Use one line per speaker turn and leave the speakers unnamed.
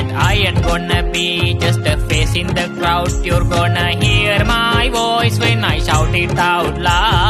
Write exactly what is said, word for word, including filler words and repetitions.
And I ain't gonna be just a face in the crowd. You're gonna hear my voice when I shout it out loud.